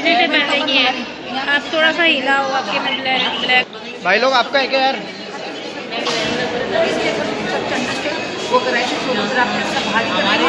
अच्छे से पहनेंगे। आप थोड़ा सा हिला हो आपके में ब्लैक। भाई लोग आपका है क्या यार? वो कराएंगे सोनोग्राफी सब भारी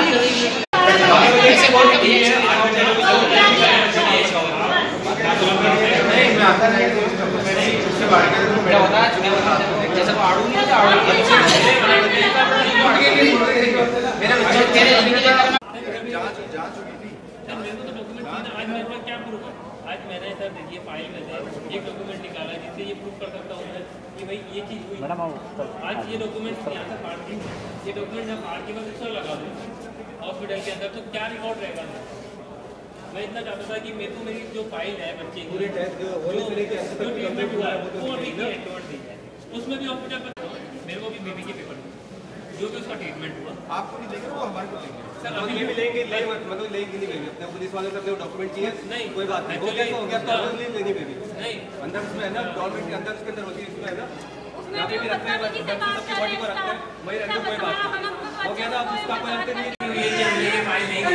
आज मैंने सर देखिए फाइल में से एक डॉक्यूमेंट निकाला जिससे ये प्रूफ कर सकता हूँ कि भाई ये चीज़ हुई। आज ये डॉक्यूमेंट यहाँ से फाड़ दी, ये डॉक्यूमेंट यहाँ फाड़ के मैं दूसरा लगा दूँ हॉस्पिटल के अंदर, तो क्या रिकॉर्ड रहेगा? मैं इतना चाहता था कि मेरे को मेरी जो फाइल है बच्चे की जो ट्रीटमेंट हुआ है वो अभी भी एक्टिवेट दी है, उसमें भी हॉस्पिटल पर मेरे को भी बेबी के पेपर जो भी उसका ट्रीटमेंट हुआ आपको नहीं देंगे, वो हमारे को देंगे। सर अभी ये भी लेंगे, मतलब लेंगे नहीं बेबी, अपने पुलिस वालों से अपने डॉक्यूमेंट चाहिए। नहीं कोई बात नहीं, हो गया तो हो गया, तो लेनी बेबी नहीं अंदर उसमें है ना, गवर्नमेंट के अंदर उसके अंदर होती है, इसमें है ना यहाँ पे भी रखते हैं, सबकी बॉडी को रखते हैं, वही रखते कोई बात नहीं, हो गया ना। अब उसका कोई अंतर नहीं है, ये फाइल नहीं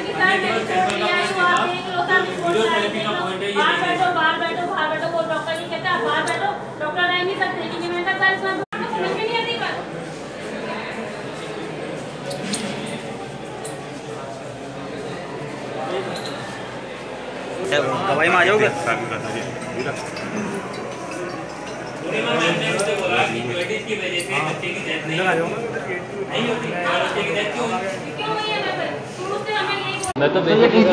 वीडियोथेरेपी का पॉइंट है ये बाहर बैठो वो डॉक्टर नहीं कहता बाहर बैठो, डॉक्टर रह नहीं सकते कि मैं कहता इसमें दवाई में आ जाओगे? मैं तो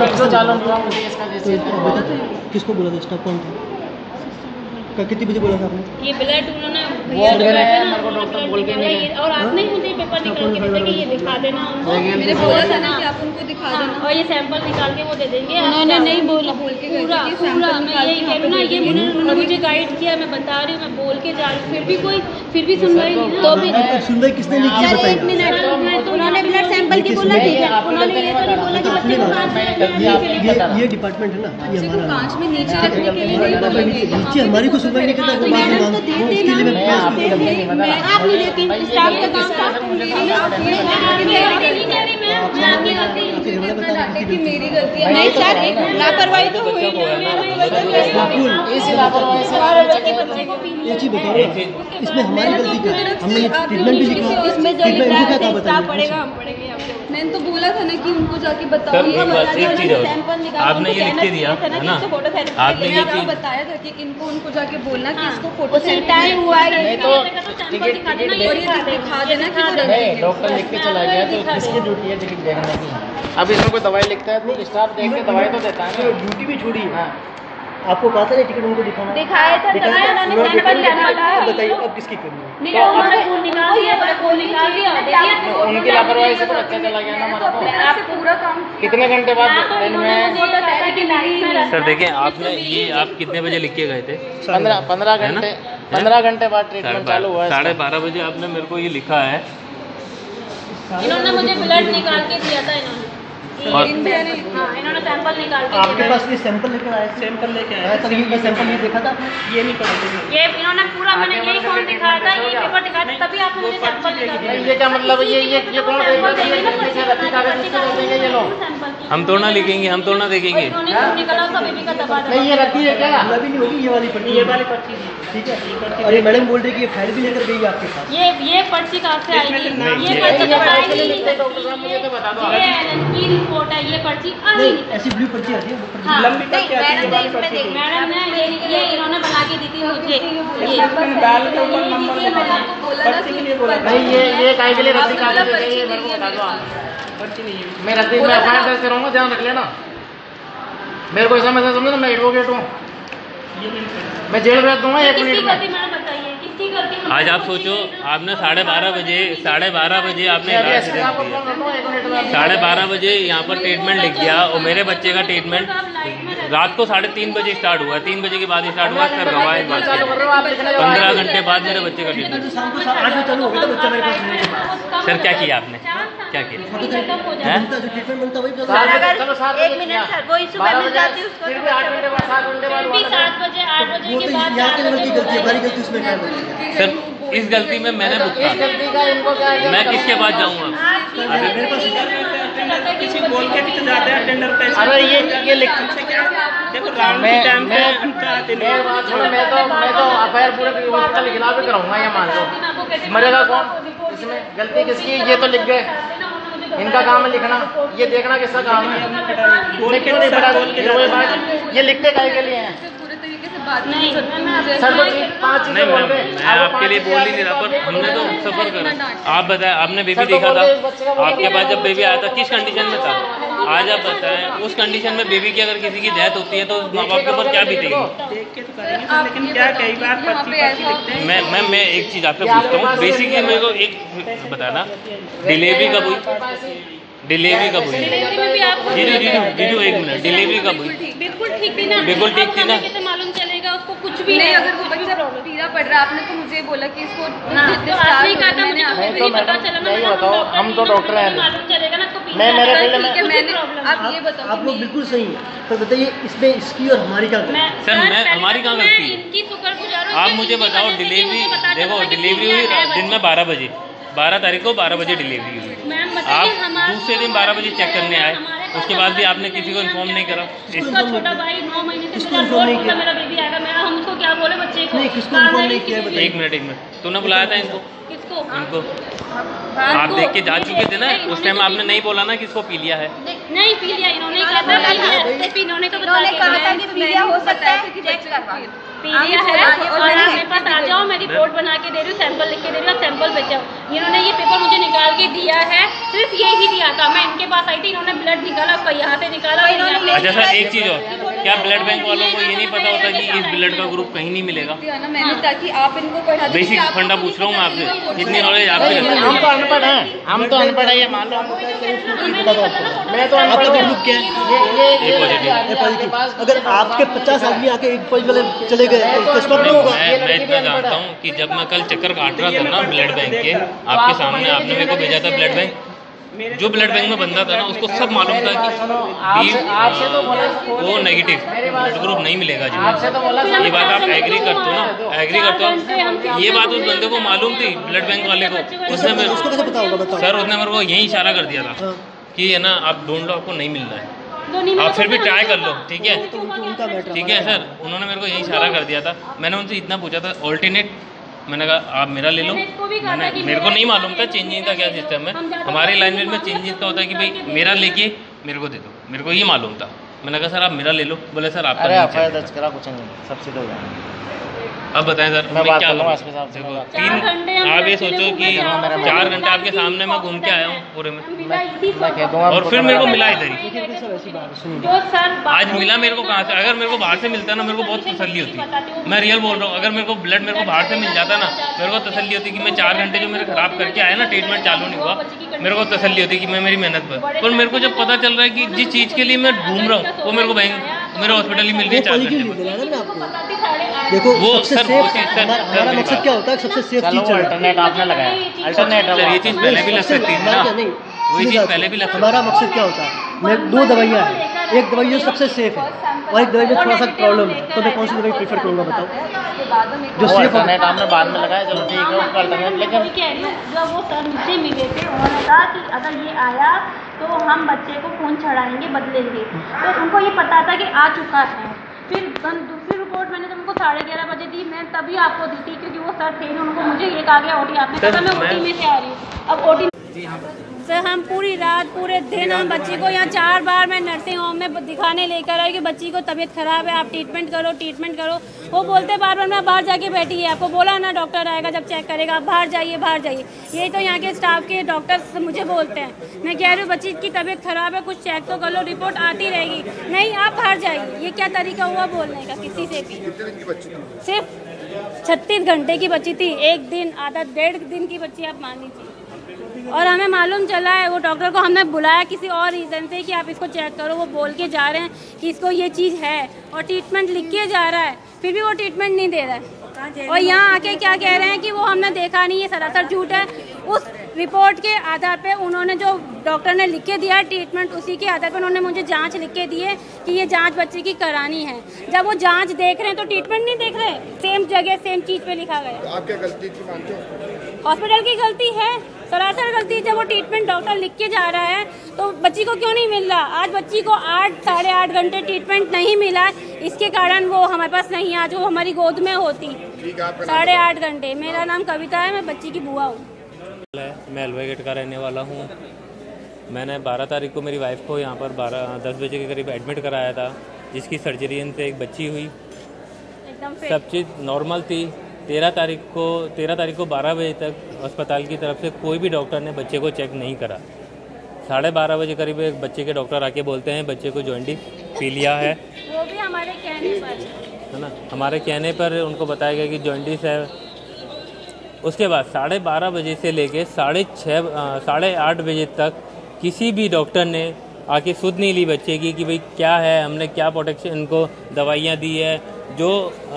किसको बोला था? स्टाफ कौन था? कितने बजे बोला था आपने? ये ब्लड उन्होंने भैया डॉक्टर बोल के और आपने मुझे पेपर निकाल के देते कि ये दिखा देना उनको। मैंने बोला था ना कि आप उनको दिखा देना और ये सैंपल निकाल के वो दे देंगे। उन्होंने नहीं बोला, बोल के पूरा मैं यही कह रही हूँ ना, ये उन्होंने मुझे गाइड किया, मैं बता रही हूँ, मैं बोल के जा रही हूँ, फिर भी सुनवाई नहीं। तो भी सुनवाई किसने नहीं की? एक मिनट, उन्होंने ब्लड सैंपल की बोला ठीक है, उन्होंने ये तो नहीं बोला कि बच्चे को ये डिपार्टमेंट है ना, ये हमारा कांच में नीचे रखने के लिए नीचे हमारी को सुनवाई नहीं करता, आप नहीं देती स्टाफ का काम था। मेरी गलती है नहीं सर, लापरवाही तो हुई एक चीज बताओ, इसमें हमारी गलती क्या है? हमने ट्रीटमेंट भी लिखा, इसमें जो पड़ेगा हम पढ़ेंगे। मैंने तो बोला था ना कि उनको जाके बताओ। आपने ये लिख के दिया है ना, आपने ये चीज बताया था कि इनको उनको जाके बोलना कि इसको फोटो टाइम हुआ है तो टिकट दिखा देना कि डॉक्टर लिख के चला गया, तो किसकी ड्यूटी है टिकट देखने की? अब इसमें कोई दवाई लिखता है, स्टाफ देख के दवाई तो देता है, ड्यूटी भी छोड़ी। हाँ आपको कहा था ना टिकट उनको दिखाना, दिखाया था, उन्होंने सैंपल लेना था। बताइए अब किसकी करनी है? उनकी लापरवाही से तो अच्छा चला गया ना हमारा। आप पूरा काम कितने घंटे बाद सर देखें आपने ये आप कितने बजे लिख के गए थे? 15 घंटे बाद ट्रीटमेंट चालू हुआ है। 12:30 बजे आपने मेरे को ये लिखा है। इन्होंने मुझे ब्लड निकाल के दिया था, इन्होंने सैंपल निकाल के आपके पास ये सैंपल लेकर आया? सैंपल लेके आया था, ये सैंपल ये देखा था, ये नहीं पढ़ा, ये इन्होंने पूरा मैंने यही फॉर्म दिखाया था, यही पेपर दिखाया था, तभी आपने मुझे सैंपल निकाल दिया। ये क्या मतलब? ये कौन देगा? हम तो ना लिखेंगे, हम तो ना देखेंगे। नहीं ये रद्दी है क्या? भी नहीं होगी ये वाली पर्ची, ठीक है। और ये मैडम बोल रही कि ये फाइल भी लेकर गई आपके पास। ये पर्ची कहाँ से आएगी? ये पर्ची रिपोर्ट है, ये पर्ची ऐसी ब्लू पर्ची आती है, मैडम ने ये इन्होंने बना के दी थी मुझे। नहीं ये काय के लिए रद्दी कागज है, ये मेरे को बता दो आप। मैं रद्दी में एफआईआर दर्ज करूँगा, ध्यान रख लेना। मेरे को ऐसा मैं समझो ना, मैं एडवोकेट हूँ, मैं जेल भेज दूंगा 1 मिनट में। आज आप सोचो, आपने 12:30 बजे आपने 12:30 बजे यहाँ पर ट्रीटमेंट लिख दिया, और मेरे बच्चे का ट्रीटमेंट रात को 3:30 बजे स्टार्ट हुआ, 3 बजे के बाद स्टार्ट हुआ। सर गवाह इस बात के 15 घंटे बाद मेरे बच्चे का ट्रीटमेंट। सर क्या किया आपने, क्या किया? सर इस गलती में मैंने भुगता, मैं किसके पास जाऊँगा? किसी बोल के भी तो जाते हैं टेंडर पे। अरे ये लिख देखो राउंड के टाइम पे मैं तो एफआईआर पूरे हॉस्पिटल के खिलाफ ही कराऊंगा। ये मान लो मरेगा कौन इसमें? गलती किसकी? ये तो लिख गए, इनका काम है लिखना, ये देखना किसका काम है। ये लिखते काहे के लिए हैं? नहीं सर तो 5 चीजें बोल रहे हैं। मैं आपके लिए बोल ही नहीं रहा, पर हमने तो सफर करा। आप बताएं, आपने बेबी देखा था, आपके पास जब बेबी आया था किस कंडीशन में था? आज आप बताएं, उस कंडीशन में बेबी की अगर किसी की डेथ होती है तो माँ बाप के ऊपर क्या बीतेगी? लेकिन क्या कई बार मैं एक चीज़ आपसे पूछता हूँ, बेसिकली मेरे को एक बताना, डिलीवरी कब हुई? डिलीवरी कब हुई? जीजू एक मिनट, डिलीवरी कब हुई? बिल्कुल ठीक थी ना, बिल्कुल ठीक थी ना। कैसे मालूम चलेगा उसको कुछ भी नहीं? अगर वो बच्चा पीला पड़ रहा, आपने तो मुझे बोला कि इसको आपने कहा था मुझे नहीं पता चला ना। बताओ, हम तो डॉक्टर हैं, मालूम चलेगा ना तो मैं मेरे फील्ड में आप ये बताओ। आप लोग बिल्कुल सही है, पर बताइए इसमें इसकी और हमारी क्या गलती? सर मैं हमारी कहाँ गलती है? इनकी शुक्रगुजार हूं। आप मुझे बताओ, डिलीवरी देखो, डिलीवरी हुई दिन में 12 बजे, 12 तारीख को 12 बजे डिलीवरी हुई। आप दूसरे दिन 12 बजे चेक करने आए, उसके बाद भी आपने किसी को इन्फॉर्म नहीं करा। इसका छोटा भाई 9 महीने से मेरा बेबी आएगा, मैं हम उसको क्या बोले बच्चे को? नहीं, किसको इन्फॉर्म नहीं किया? एक मिनट तूने बुलाया था इनको? किसको? इनको आप देख के जा चुके थे ना उस टाइम, आपने नहीं बोला ना किसको पी लिया है? नहीं पी लिया, इन्होंने कहा था इन्होंने तो बताया कि पीलिया हो सकता है, चेक करवा पीलिया है और आप मेरे पास आ जाओ, मैं रिपोर्ट बना के दे रही हूँ, सैंपल लिख के दे रही हूँ, सैंपल भेजो। इन्होंने ये पेपर मुझे निकाल के दिया है, सिर्फ यही दिया था। मैं इनके पास आई थी, इन्होंने ब्लड निकाला, उसका यहाँ से निकाला। अच्छा सर, एक चीज़ और, क्या ब्लड बैंक वालों को ये नहीं पता होता कि इस ब्लड का ग्रुप कहीं नहीं मिलेगा? मैंने ताकि आप इनको पढ़ा दें। बेसिक फंडा पूछ रहा हूँ मैं आपसे, जितनी नॉलेज आपकी हम तो अनपढ़ हैं, हम तो अनपढ़ है, ये मान लो। मैं तो अनपढ़ हूँ। क्या अगर आपके 50 आदमी आके एक पॉइंट वाले चले गए तो इसका मैं इतना जानता हूँ कि जब मैं कल चक्कर काट रहा था ना ब्लड बैंक के, आपके सामने आपने मेरे को भेजा था ब्लड बैंक, जो ब्लड बैंक में बंदा था ना उसको सब मालूम था कि वो नेगेटिव ब्लड ग्रुप नहीं मिलेगा जी। ये बात आप एग्री करते हो ना? एग्री करते हो? ये बात उस बंदे को मालूम थी, ब्लड बैंक वाले को। उसने उसको कैसे पता होगा? बताओ सर, उसने मेरे को यही इशारा कर दिया था कि है ना, आप ढूंढ लो, आपको नहीं मिल रहा है, आप फिर भी ट्राई कर लो, ठीक है? ठीक है सर, उन्होंने मेरे को यही इशारा कर दिया था। मैंने उनसे इतना पूछा था ऑल्टरनेट, मैंने कहा आप मेरा ले लो। मेरे को नहीं मालूम था चेंजिंग का क्या सिस्टम है। हमारे लैंग्वेज में चेंजिंग का होता है कि भाई मेरा लेके मेरे को दे दो, मेरे को ये मालूम था। मैंने कहा सर आप मेरा ले लो, बोले सर आपका नहीं चलेगा। दर्ज करा कुछ नहीं, सबसे हो जाएगा। अब बताएं सर, मैं क्या करूँ? देखो, 3 आप ये सोचो कि 4 घंटे आपके सामने मैं घूम के आया हूँ पूरे में, और फिर मेरे को मिला इधर ही। आज मिला मेरे को कहाँ से? अगर मेरे को बाहर से मिलता ना, मेरे को बहुत तसल्ली होती। मैं रियल बोल रहा हूँ, अगर मेरे को ब्लड मेरे को बाहर से मिल जाता ना, मेरे को तसल्ली होती कि मैं 4 घंटे जो मेरे खराब करके आया ना, ट्रीटमेंट चालू नहीं हुआ, मेरे को तसल्ली होती कि मैं मेरी मेहनत पर मेरे को जब पता चल रहा है कि जिस चीज़ के लिए मैं ढूंढ रहा हूँ वो मेरे को मेरे हॉस्पिटल ही मिल रही है 4 घंटे में। देखो वो सबसे सर, सेफ हमारा मकसद क्या होता है? सबसे सेफ चीज अल्टरनेट आपने लगाया, अल्टरनेट ये चीज़ पहले भी लग सकती है ना, वही चीज़ पहले भी लग सकती है। हमारा मकसद क्या होता है? मैं 2 दवाइयाँ हैं, एक दवाई जो सबसे सेफ है और एक दवाई में थोड़ा सा प्रॉब्लम है, तो मैं कौन सी दवाई प्रीफर करूँगा? बताओ। जो सेफ अल्टरनेट आपने बाद में लगाया, चलो ठीक है उसका अल्टरनेट। लेकिन जब वो सर मुझसे मिले थे, उन्होंने कहा कि अगर ये आया तो हम बच्चे को खून चढ़ाएंगे, बदलेंगे। तो उनको ये पता था कि आ चुका है। फिर दूसरी रिपोर्ट मैंने जब उनको 11:30 बजे दी, मैं तभी आपको दी थी, क्योंकि वो सर थे, उनको मुझे ये कहा गया ओटी, आपने कहा मैं ओटी में से आ रही हूँ। अब ओटी सर हम पूरी रात पूरे दिन हम बच्ची को यहाँ 4 बार मैं नर्सिंग होम में दिखाने लेकर आई कि बच्ची को तबीयत ख़राब है, आप ट्रीटमेंट करो। वो बोलते बार बार मैं बाहर जाके बैठी है, आपको बोला ना डॉक्टर आएगा जब चेक करेगा, आप बाहर जाइए। यही तो यहाँ के स्टाफ के डॉक्टर्स मुझे बोलते हैं। मैं कह रही हूँ बच्ची की तबीयत ख़राब है, कुछ चेक तो कर लो, रिपोर्ट आती रहेगी। नहीं, आप बाहर जाइए। ये क्या तरीका हुआ बोलने का किसी से भी? सिर्फ 36 घंटे की बच्ची थी, 1 दिन आधा 1.5 दिन की बच्ची आप मान लीजिए। और हमें मालूम चला है, वो डॉक्टर को हमने बुलाया किसी और रीज़न से कि आप इसको चेक करो, वो बोल के जा रहे हैं कि इसको ये चीज़ है और ट्रीटमेंट लिख के जा रहा है, फिर भी वो ट्रीटमेंट नहीं दे रहा है। और यहाँ आके क्या कह रहे हैं कि वो हमने देखा नहीं, ये सरासर झूठ है। उस रिपोर्ट के आधार पे उन्होंने जो डॉक्टर ने लिख के दिया ट्रीटमेंट, उसी के आधार पे उन्होंने मुझे जांच लिख के दी है कि ये जांच बच्चे की करानी है। जब वो जांच देख रहे हैं तो ट्रीटमेंट नहीं देख रहे, सेम जगह सेम चीज़ पे लिखा गया। तो आप क्या गलती थी मानते हो? हॉस्पिटल की गलती है, सरासर गलती। जब वो ट्रीटमेंट डॉक्टर लिख के जा रहा है तो बच्ची को क्यों नहीं मिल रहा? आज बच्ची को 8 साढ़े 8 घंटे ट्रीटमेंट नहीं मिला, इसके कारण वो हमारे पास नहीं, आज वो हमारी गोद में होती 8.5 घंटे। मेरा नाम कविता है, मैं बच्ची की बुआ हूँ। मैं अलवा गेट का रहने वाला हूँ। मैंने 12 तारीख को मेरी वाइफ को यहाँ पर 10 बजे के करीब एडमिट कराया था, जिसकी सर्जरी से एक बच्ची हुई, सब चीज़ नॉर्मल थी। 13 तारीख को 12 बजे तक अस्पताल की तरफ से कोई भी डॉक्टर ने बच्चे को चेक नहीं करा। 12:30 बजे करीब एक बच्चे के डॉक्टर आके बोलते हैं बच्चे को जॉन्डिस पीलिया है, वो भी हमारे कहने पर है ना, हमारे कहने पर उनको बताया गया कि जॉन्डिस है। उसके बाद 12:30 बजे से लेके 8:30 बजे तक किसी भी डॉक्टर ने आके सुध नहीं ली बच्चे की कि भाई क्या है, हमने क्या प्रोटेक्शन इनको दवाइयाँ दी है। जो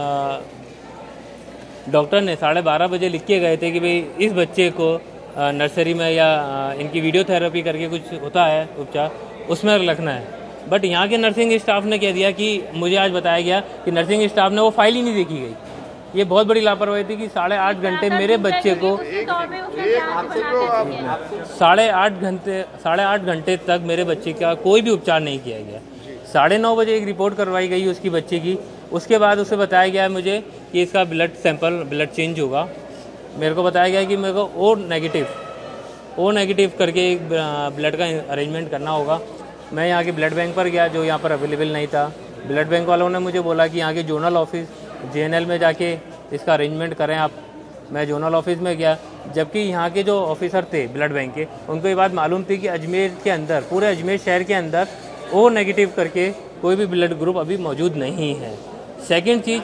डॉक्टर ने 12:30 बजे लिख के गए थे कि भाई इस बच्चे को नर्सरी में या इनकी वीडियो थेरेपी करके कुछ होता है उपचार, उसमें रखना है। बट यहाँ के नर्सिंग स्टाफ ने कह दिया कि मुझे आज बताया गया कि नर्सिंग स्टाफ ने वो फाइल ही नहीं देखी गई। ये बहुत बड़ी लापरवाही थी कि 8.5 घंटे मेरे बच्चे को 8.5 घंटे तक मेरे बच्चे का कोई भी उपचार नहीं किया गया। 9:30 बजे एक रिपोर्ट करवाई गई उसकी बच्चे की। उसके बाद उसे बताया गया मुझे कि इसका ब्लड चेंज होगा। मेरे को बताया गया कि मेरे को ओ नेगेटिव करके एक ब्लड का अरेंजमेंट करना होगा। मैं यहाँ के ब्लड बैंक पर गया जो यहाँ पर अवेलेबल नहीं था। ब्लड बैंक वालों ने मुझे बोला कि यहाँ के जोनल ऑफिस JNL में जाके इसका अरेंजमेंट करें आप। मैं जोनल ऑफिस में गया, जबकि यहाँ के जो ऑफिसर थे ब्लड बैंक के, उनको ये बात मालूम थी कि अजमेर के अंदर, पूरे अजमेर शहर के अंदर ओ नेगेटिव करके कोई भी ब्लड ग्रुप अभी मौजूद नहीं है। सेकंड चीज़,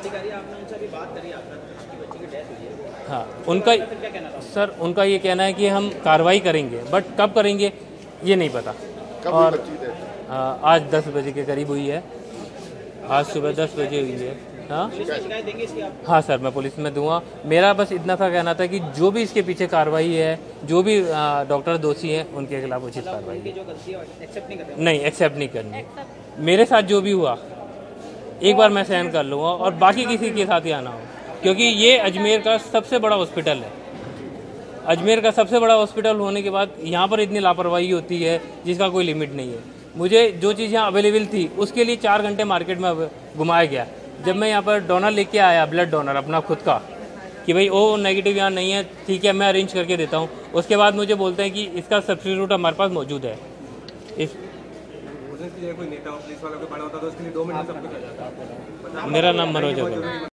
हाँ उनका ये कहना है कि हम कार्रवाई करेंगे, बट कब करेंगे ये नहीं पता। और आज 10 बजे के करीब हुई है, आज सुबह 10 बजे हुई है। हाँ सर, मैं पुलिस में दूंगा। मेरा बस इतना सा कहना था कि जो भी इसके पीछे कार्रवाई है, जो भी डॉक्टर दोषी हैं उनके खिलाफ उचित कार्रवाई नहीं एक्सेप्ट नहीं करनी। मेरे साथ जो भी हुआ एक बार मैं सहन कर लूँगा और बाकी किसी के साथ ही आना हो, क्योंकि ये अजमेर का सबसे बड़ा हॉस्पिटल है। अजमेर का सबसे बड़ा हॉस्पिटल होने के बाद यहाँ पर इतनी लापरवाही होती है जिसका कोई लिमिट नहीं है। मुझे जो चीज़ यहाँ अवेलेबल थी उसके लिए 4 घंटे मार्केट में घुमाया गया। जब मैं यहाँ पर डोनर लेके आया, ब्लड डोनर अपना खुद का, कि भाई ओ नेगेटिव यहाँ नहीं है, ठीक है मैं अरेंज करके देता हूँ। उसके बाद मुझे बोलते हैं कि इसका सब्स्टिट्यूट हमारे पास मौजूद है। मेरा नाम मनोज है।